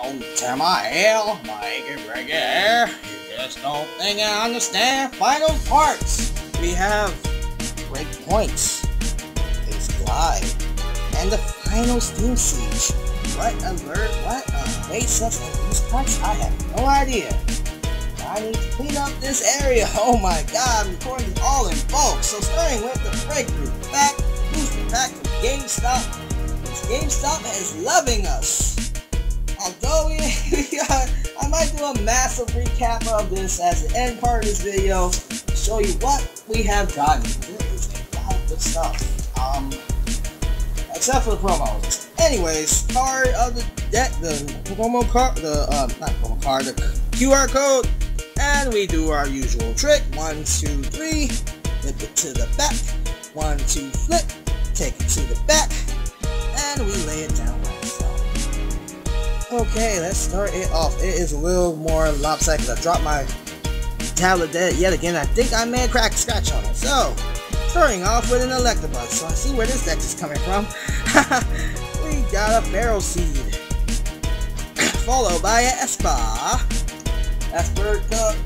Don't tear my hair, make it break your hair. You just don't think I understand. Final parts. We have breakpoints, face glide, and the final steam siege. What alert? What awaits us in these parts? I have no idea. I need to clean up this area. Oh my god, I'm recording this all in bulk. So starting with the breakthrough pack, booster pack from Gamestop. Gamestop is loving us. Although I might do a massive recap of this as the end part of this video to show you what we have gotten. There is a lot of good stuff. Except for the promos. Anyways, card of the deck, the promo card, not promo card, the QR code, and we do our usual trick. 1, 2, 3, flip it to the back. 1, 2, flip, take it to the back. And we lay it down like so. Okay, let's start it off. It is a little more lopsided because I dropped my tablet dead yet again. I think I may crack a scratch on it. So, starting off with an Electabuzz. So I see where this deck is coming from. We got a Barrel Seed. Followed by an Espa. Esper,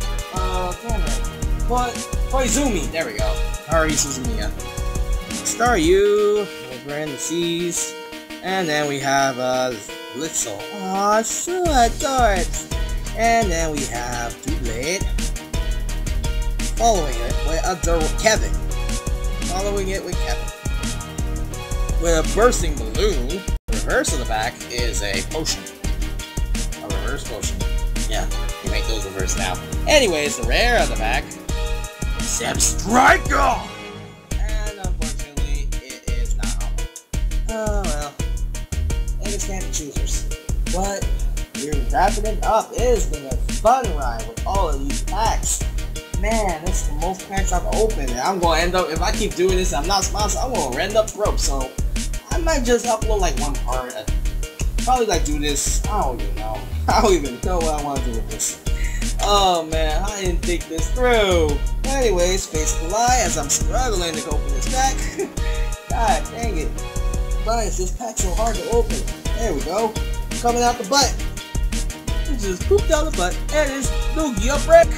Koizumi. There we go. Hari Suzumiya. Staryu. Over in the seas. And then we have Blitzel. Aw, so adorable. And then we have Doublade. Following it with Kevin. Following it with Kevin. With a Bursting Balloon. The reverse of the back is a potion. A reverse potion. Yeah, you make those reverse now. Anyways, the rare of the back. Striker! And unfortunately, it is not Alma. Oh well. Stand the choosers. But we're wrapping it up. It has been a fun ride with all of these packs. Man, this is the most packs I've opened. And I'm gonna end up, if I keep doing this, I'm not sponsored, I'm gonna end up broke. So I might just upload like one part. Probably like do this. I don't even know. I don't even know what I want to do with this. Oh man, I didn't think this through. Anyways, face collide as I'm struggling to open this pack. God dang it. Why is this pack so hard to open? There we go. Coming out the butt. It just pooped out the butt. And it's Lugia Brick.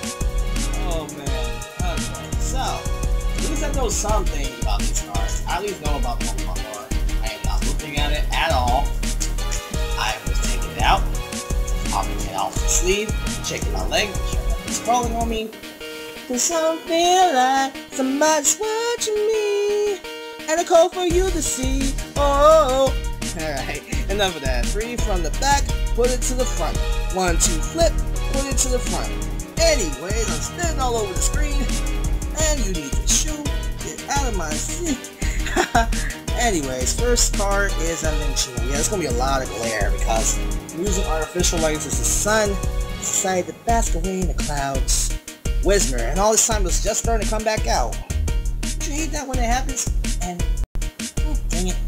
Oh man. Okay. So, at least I know some things about these cards. I at least know about Pokemon lore. I am not looking at it at all. I was taking it out, popping it off the sleeve, checking my leg, sure nothing's crawling on me. Cause I feel like somebody's watching me. And a call for you to see. Oh. Alright, enough of that. 3 from the back, put it to the front. 1, 2, flip, put it to the front. Anyways, I'm spinning all over the screen. And you need to shoot. Get out of my seat. Anyways, first card is a Minchino. Yeah, it's gonna be a lot of glare because I'm using artificial lights as the sun decided to bask away in the clouds. Wismer, and all this time it was just starting to come back out. Don't you hate that when it happens? And oh dang it.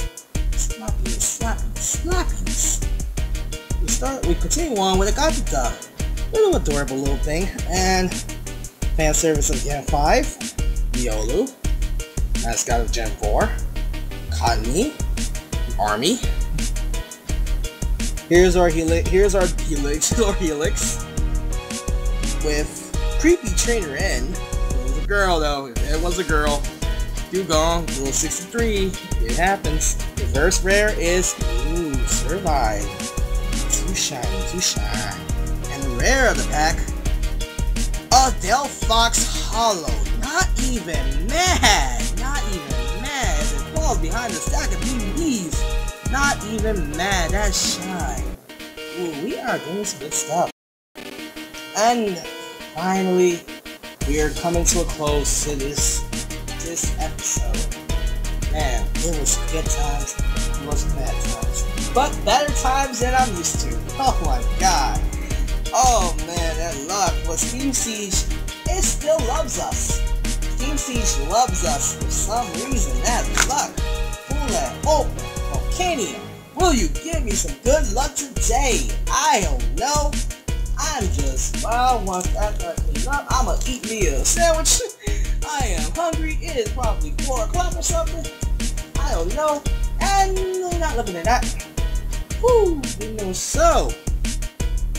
Slappies. We continue on with a Gotita. Little adorable little thing. And fan service of Gen 5. Riolu. Mascot of Gen 4. Cottonee. Army. Here's our Helix. With Creepy Trainer N. It was a girl though. It was a girl. Dugong, Rule 63, it happens. Reverse rare is, ooh, Survive. Too shiny. And the rare of the pack, a Delphox Hollow. Not even mad. As it falls behind the stack of DVDs. Not even mad, that's shy. Ooh, we are doing some good stuff. And finally, we are coming to a close to this episode. Man, it was good times, it was bad times. But better times than I'm used to. Oh my god. Oh man, that luck. But Steam Siege, it still loves us. Steam Siege loves us for some reason. That luck. Full open. Volcania. Will you give me some good luck today? I don't know. I'm just, well, once after I clean up, I'ma eat me a sandwich. I am hungry. It is probably 4 o'clock or something. I don't know. And I'm not looking at that. Whew, you know, so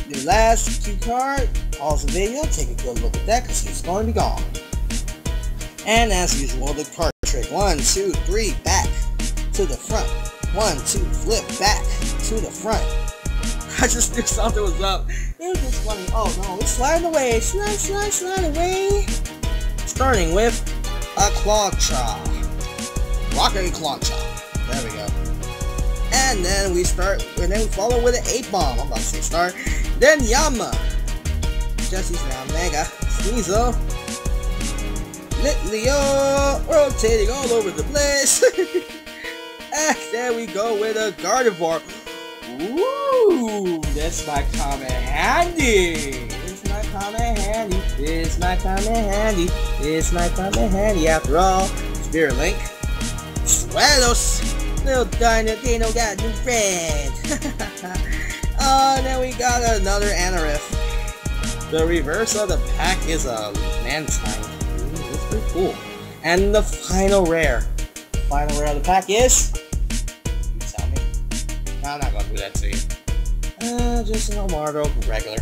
The last cue card, pause the video, take a good look at that because he's going to be gone. And as usual, the card trick. 1, 2, 3, back to the front. 1, 2, flip back to the front. I just knew something was up. It was just funny. Oh no, it's sliding away. Slide away. Starting with a claw chop. Rocket claw chop. There we go. And then we follow with an 8 bomb. I'm about to say start. Then Yama. Jesse's now Mega. Sneasel. Litleo. Rotating all over the place. And there we go with a Gardevoir. Ooh, that's my comment handy. It's my comment handy. It's my comment handy. It's my comment handy. After all, Spirit Link. Suelos. Little Dino got a new friend. Oh, and then we got another Anorith. The reverse of the pack is a Mantine. It's pretty cool. And the final rare. The final rare of the pack is... You tell me. No, I'm not gonna do that to you. Just an Omardo regular.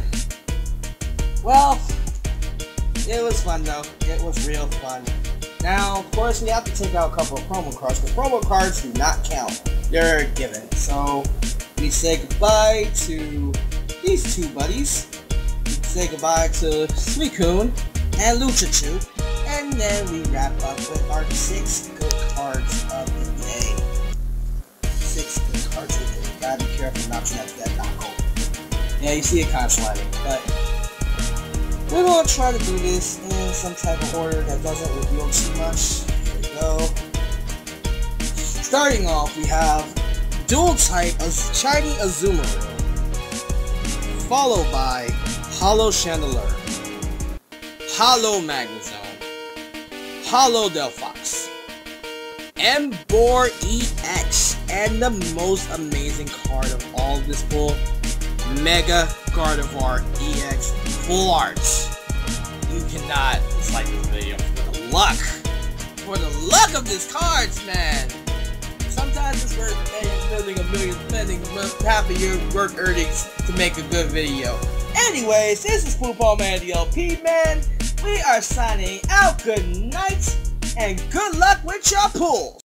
Well, it was fun though. It was real fun. Now, of course, we have to take out a couple of promo cards, but promo cards do not count. They're a given. So, we say goodbye to these two buddies. We say goodbye to Suicune and Luchachu. And then we wrap up with our 6 good cards of the day. 6 good cards of the day. Gotta be careful not to let that knock over. Yeah, you see it kind of sliding, but... we're going to try to do this in some type of order that doesn't reveal too much. Here we go. Starting off, we have Dual Type Shiny Azumarill, followed by Hollow Chandelure, Hollow Magnezone, Hollow Delphox, Emboar EX, and the most amazing card of all of this pull, Mega Gardevoir EX Full Arts. You cannot dislike this video for the luck. For the luck of these cards, man. Sometimes it's worth spending $1 million, spending half of your work earnings to make a good video. Anyways, this is Poopball Man the LP, man. We are signing out. Good night and good luck with your pulls.